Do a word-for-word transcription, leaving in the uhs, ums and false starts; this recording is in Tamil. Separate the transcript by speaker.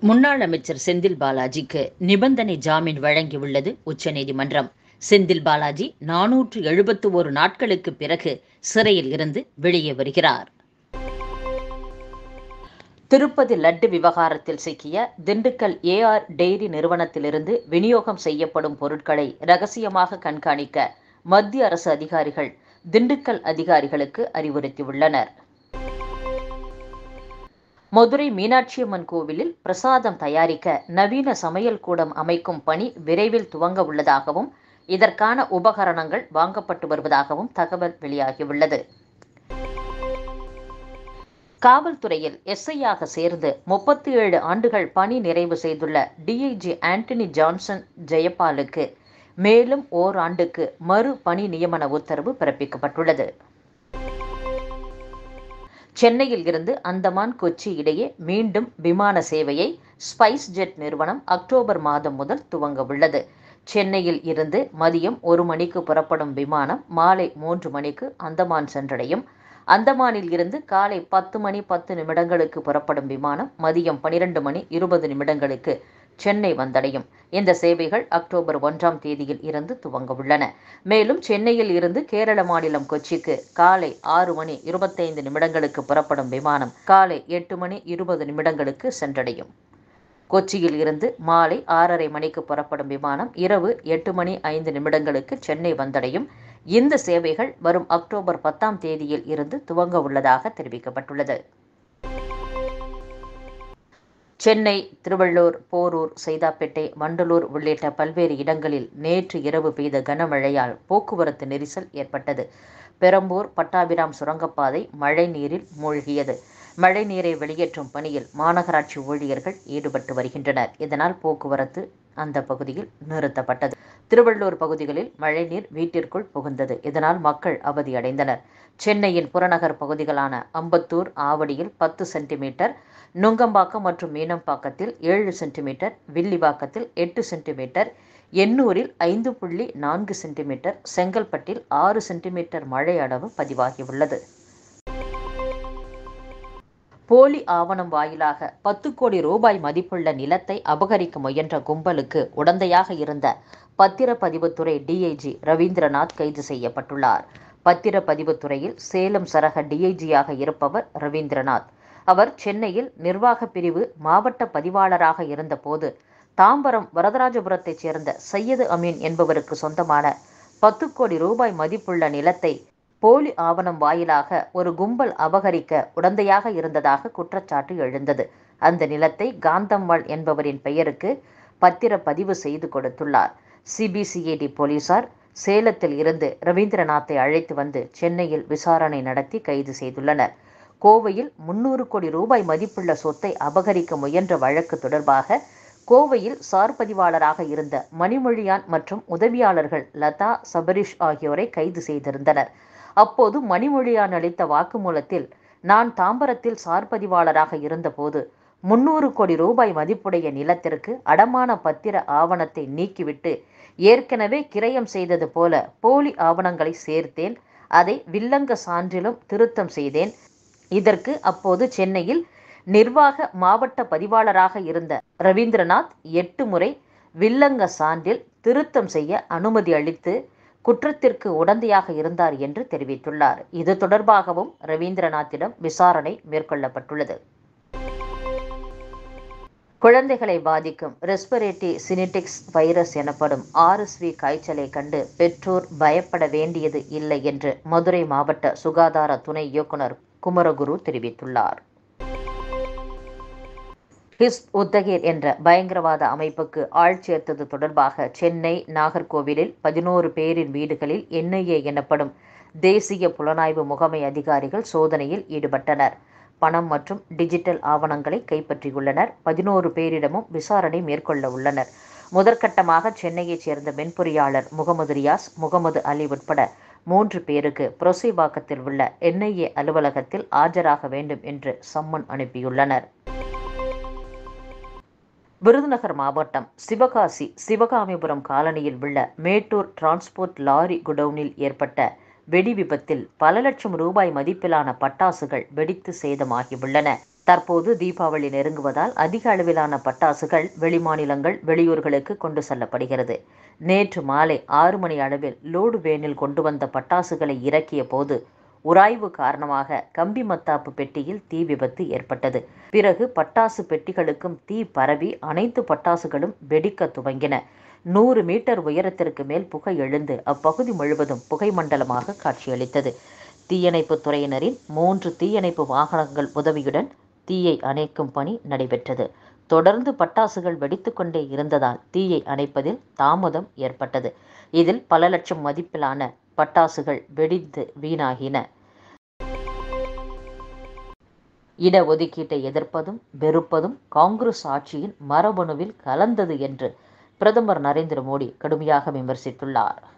Speaker 1: முன்னாள் அமைச்சர் செந்தில் பாலாஜிக்கு நிபந்தனை ஜாமீன் வழங்கியுள்ளது உச்சநீதிமன்றம். செந்தில் பாலாஜி நானூற்று எழுபத்து ஒரு நாட்களுக்கு பிறகு சிறையில் இருந்து வெளியே வருகிறார். திருப்பதி லட்டு விவகாரத்தில் சிக்கிய திண்டுக்கல் ஏஆர் டெய்ரி நிறுவனத்திலிருந்து விநியோகம் செய்யப்படும் பொருட்களை ரகசியமாக கண்காணிக்க மத்திய அரசு அதிகாரிகள் திண்டுக்கல் அதிகாரிகளுக்கு அறிவுறுத்தியுள்ளனர். மதுரை மீனாட்சியம்மன் கோவிலில் பிரசாதம் தயாரிக்க நவீன சமையல் கூடம் அமைக்கும் பணி விரைவில் துவங்க உள்ளதாகவும் இதற்கான உபகரணங்கள் வாங்கப்பட்டு வருவதாகவும் தகவல் வெளியாகியுள்ளது. காவல்துறையில் எஸ்ஐயாக சேர்ந்து முப்பத்தி ஏழு ஆண்டுகள் பணி நிறைவு செய்துள்ள டிஐஜி ஆண்டனி ஜான்சன் ஜெயபாலுக்கு மேலும் ஓராண்டுக்கு மறு பணி நியமன உத்தரவு பிறப்பிக்கப்பட்டுள்ளது. சென்னையில் இருந்து அந்தமான் கொச்சி இடையே மீண்டும் விமான சேவையை ஸ்பைஸ் ஜெட் நிறுவனம் அக்டோபர் மாதம் முதல் துவங்க உள்ளது. சென்னையில் இருந்து மதியம் ஒரு மணிக்கு புறப்படும் விமானம் மாலை மூன்று மணிக்கு அந்தமான் சென்றடையும். அந்தமானில் இருந்து காலை பத்து மணி பத்து நிமிடங்களுக்கு புறப்படும் விமானம் மதியம் பனிரெண்டு மணி இருபது நிமிடங்களுக்கு சென்னை வந்தடையும். இந்த சேவைகள் அக்டோபர் ஒன்றாம் தேதியில் இருந்து துவங்க உள்ளன. மேலும் சென்னையில் இருந்து கேரள மாநிலம் கொச்சிக்கு காலை ஆறு மணி இருபத்தைந்து நிமிடங்களுக்கு புறப்படும் விமானம் காலை எட்டு மணி இருபது நிமிடங்களுக்கு சென்றடையும். கொச்சியில் இருந்து மாலை ஆறரை மணிக்கு புறப்படும் விமானம் இரவு எட்டு மணி ஐந்து நிமிடங்களுக்கு சென்னை வந்தடையும். இந்த சேவைகள் வரும் அக்டோபர் பத்தாம் தேதியில் இருந்து துவங்க உள்ளதாக தெரிவிக்கப்பட்டுள்ளது. சென்னை, திருவள்ளூர், போரூர், சைதாப்பேட்டை, வண்டலூர் உள்ளிட்ட பல்வேறு இடங்களில் நேற்று இரவு பெய்த கனமழையால் போக்குவரத்து நெரிசல் ஏற்பட்டது. பெரம்பூர் பட்டாபிராம் சுரங்கப்பாதை மழை நீரில் மூழ்கியது. மழை நீரை வெளியேற்றும் பணியில் மாநகராட்சி ஊழியர்கள் ஈடுபட்டு வருகின்றனர். இதனால் போக்குவரத்து அந்த பகுதியில் நிறுத்தப்பட்டது. திருவள்ளூர் பகுதிகளில் மழைநீர் வீட்டிற்குள் புகுந்தது. இதனால் மக்கள் அவதியடைந்தனர். சென்னையின் புறநகர் பகுதிகளான அம்பத்தூர், ஆவடியில் பத்து சென்டிமீட்டர், நுங்கம்பாக்கம் மற்றும் மீனம்பாக்கத்தில் ஏழு சென்டிமீட்டர், வில்லிவாக்கத்தில் எட்டு சென்டிமீட்டர், எண்ணூரில் ஐந்து புள்ளி நான்கு சென்டிமீட்டர், செங்கல்பட்டில் ஆறு சென்டிமீட்டர் மழை அளவு பதிவாகியுள்ளது. போலி ஆவணம் வாயிலாக பத்து கோடி ரூபாய் மதிப்புள்ள நிலத்தை அபகரிக்க முயன்ற கும்பலுக்கு உடந்தையாக இருந்த பத்திரப்பதிவுத்துறை டிஐஜி ரவீந்திரநாத் கைது செய்யப்பட்டுள்ளார். பத்திரப்பதிவுத்துறையில் சேலம் சரக டிஐஜியாக இருப்பவர் ரவீந்திரநாத். அவர் சென்னையில் நிர்வாக பிரிவு மாவட்ட பதிவாளராக இருந்தபோது தாம்பரம் வரதராஜபுரத்தைச் சேர்ந்த சையது அமீன் என்பவருக்கு சொந்தமான பத்து கோடி ரூபாய் மதிப்புள்ள நிலத்தை போலி ஆவணம் வாயிலாக ஒரு கும்பல் அபகரிக்க உடந்தையாக இருந்ததாக குற்றச்சாட்டு எழுந்தது. அந்த நிலத்தை காந்தம்மாள் என்பவரின் பெயருக்கு பத்திரப்பதிவு செய்து கொடுத்துள்ளார். சிபிசிஐடி போலீசார் சேலத்தில் இருந்து ரவீந்திரநாத்தை அழைத்து வந்து சென்னையில் விசாரணை நடத்தி கைது செய்துள்ளனர். கோவையில் முன்னூறு கோடி ரூபாய் மதிப்புள்ள சொத்தை அபகரிக்க முயன்ற வழக்கு தொடர்பாக கோவையில் சார் பதிவாளராக இருந்த மணிமொழியான் மற்றும் உதவியாளர்கள் லதா, சபரிஷ் ஆகியோரை கைது செய்திருந்தனர். அப்போது மணிமொழியான் அளித்த வாக்குமூலத்தில், நான் தாம்பரத்தில் சார் பதிவாளராக இருந்தபோது முன்னூறு கோடி ரூபாய் மதிப்புடைய நிலத்திற்கு அடமான பத்திர ஆவணத்தை நீக்கிவிட்டு ஏற்கனவே கிரயம் செய்தது போல போலி ஆவணங்களை சேர்த்தேன். அதை வில்லங்க சான்றிலும் திருத்தம் செய்தேன். இதற்கு அப்போது சென்னையில் நிர்வாக மாவட்ட பதிவாளராக இருந்த ரவீந்திரநாத் எட்டு முறை வில்லங்க சான்றில் திருத்தம் செய்ய அனுமதி அளித்து குற்றத்திற்கு உடந்தையாக இருந்தார் என்று தெரிவித்துள்ளார். இது தொடர்பாகவும் ரவீந்திரநாத்திடம் விசாரணை மேற்கொள்ளப்பட்டுள்ளது. குழந்தைகளை பாதிக்கும் ரெஸ்பிரேட்டரி சினிடிக்ஸ் வைரஸ் எனப்படும் ஆர்எஸ்வி காய்ச்சலை கண்டு பெற்றோர் பயப்பட வேண்டியது இல்லை என்று மதுரை மாவட்ட சுகாதார துணை இயக்குனர் குமரகுரு தெரிவித்துள்ளார். ஹிஸ்ப் உத்தகீர் என்ற பயங்கரவாத அமைப்புக்கு ஆள் சேர்த்தது தொடர்பாக சென்னை, நாகர்கோவிலில் பதினோரு பேரின் வீடுகளில் என்ஐஏ எனப்படும் தேசிய புலனாய்வு முகமை அதிகாரிகள் சோதனையில் ஈடுபட்டனர். பணம் மற்றும் டிஜிட்டல் ஆவணங்களை கைப்பற்றியுள்ளனர். பதினோரு பேரிடமும் விசாரணை மேற்கொள்ள உள்ளனர். முதற்கட்டமாக சென்னையைச் சேர்ந்த மென்பொறியாளர் முகமது ரியாஸ், முகமது அலி உட்பட மூன்று பேருக்கு புரசைவாக்கத்தில் உள்ள என்ஐஏ அலுவலகத்தில் ஆஜராக வேண்டும் என்று சம்மன் அனுப்பியுள்ளனர். விருதுநகர் மாவட்டம் சிவகாசி சிவகாமிபுரம் காலனியில் உள்ள மேட்டூர் டிரான்ஸ்போர்ட் லாரி குடவுனில் ஏற்பட்ட வெடி விபத்தில் பல லட்சம் ரூபாய் மதிப்பிலான பட்டாசுகள் வெடித்து சேதமாகியுள்ளன. தற்போது தீபாவளி நெருங்குவதால் அதிக அளவிலான பட்டாசுகள் வெளிமாநிலங்கள் வெளியூர்களுக்கு கொண்டு செல்லப்படுகிறது. நேற்று மாலை ஆறு மணி அளவில் லோடு வேனில் கொண்டு வந்த பட்டாசுகளை இறக்கிய போது உராய்வு காரணமாக கம்பி மத்தாப்பு பெட்டியில் தீ விபத்து ஏற்பட்டது. பிறகு பட்டாசு பெட்டிகளுக்கும் தீ பரவி அனைத்து பட்டாசுகளும் வெடிக்க துவங்கின. நூறு மீட்டர் உயரத்திற்கு மேல் புகை எழுந்து அப்பகுதி முழுவதும் புகை மண்டலமாக காட்சியளித்தது. தீயணைப்பு துறையினரின் மூன்று தீயணைப்பு வாகனங்கள் உதவியுடன் தீயை அணைக்கும் பணி நடைபெற்றது. தொடர்ந்து பட்டாசுகள் வெடித்துக் கொண்டே இருந்ததால் தீயை அணைப்பதில் தாமதம் ஏற்பட்டது. இதில் பல லட்சம் மதிப்பிலான பட்டாசுகள் வெடித்து வீணாகின. இடஒதுக்கீட்டை எதிர்ப்பதும் வெறுப்பதும் காங்கிரஸ் ஆட்சியின் மரபணுவில் கலந்தது என்று பிரதமர் நரேந்திர மோடி கடுமையாக விமர்சித்துள்ளார்.